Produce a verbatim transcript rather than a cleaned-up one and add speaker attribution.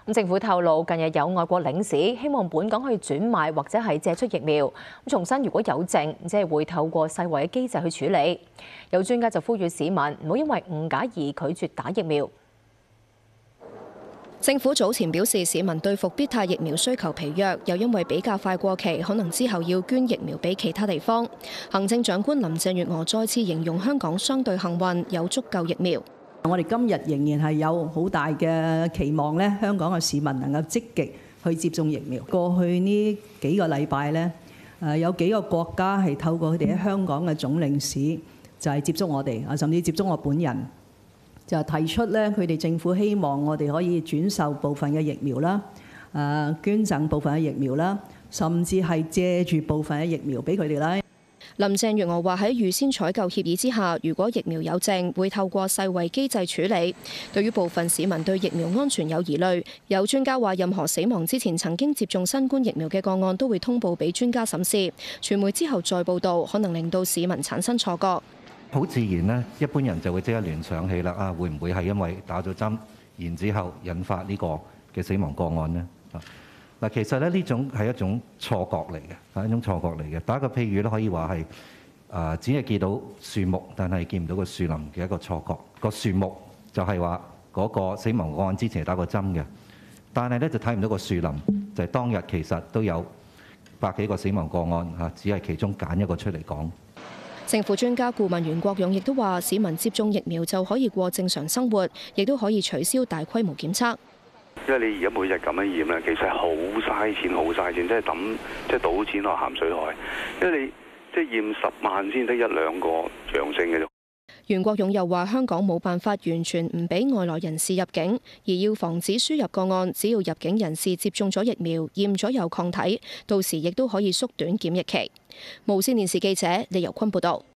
Speaker 1: 咁政府透露，近日有外國領事希望本港可以轉賣或者係借出疫苗。咁重申，如果有剩，即係會透過世衛嘅機制去處理。有專家就呼籲市民唔好因為誤解而拒絕打疫苗。
Speaker 2: 政府早前表示，市民對復必泰疫苗需求疲弱，又因為比較快過期，可能之後要捐疫苗俾其他地方。行政長官林鄭月娥再次形容香港相對幸運，有足夠疫苗。
Speaker 3: 我哋今日仍然係有好大嘅期望咧，香港嘅市民能夠積極去接種疫苗。過去呢幾個禮拜咧，誒有幾個國家係透過佢哋喺香港嘅總領事就係接觸我哋，啊甚至接觸我本人。就提出咧，佢哋政府希望我哋可以轉售部分嘅疫苗啦，誒捐贈部分嘅疫苗啦，甚至係借住部分嘅疫苗俾佢哋啦。
Speaker 2: 林鄭月娥話喺預先採購協議之下，如果疫苗有剩，會透過世衛機制處理。對於部分市民對疫苗安全有疑慮，有專家話，任何死亡之前曾經接種新冠疫苗嘅個案都會通報俾專家審視，傳媒之後再報導，可能令到市民產生錯覺。
Speaker 4: 好自然咧，一般人就會即刻聯想起啦。啊，會唔會係因為打咗針，然之後引發呢個嘅死亡個案呢？啊，嗱，其實咧呢種係一種錯覺嚟嘅，係一種錯覺嚟嘅。打個譬如咧，可以話係啊，只係見到樹木，但係見唔到個樹林嘅一個錯覺。個樹木就係話嗰個死亡個案之前係打過針嘅，但係咧就睇唔到個樹林，就係當日其實都有百幾個死亡個案嚇，只係其中揀一個出嚟講。
Speaker 2: 政府專家顧問袁國勇亦都話，市民接種疫苗就可以過正常生活，亦都可以取消大規模檢測。
Speaker 5: 因為你而家每日咁樣驗咧，其實係好嘥錢，好嘥錢，即係抌，即係倒錢落鹹水海。因為你即係驗十萬先得一兩個陽性嘅啫。
Speaker 2: 袁國勇又話，香港冇辦法完全唔俾外來人士入境，而要防止輸入個案，只要入境人士接種咗疫苗，驗咗有抗體，到時亦都可以縮短檢疫期。無線電視記者李由坤報道。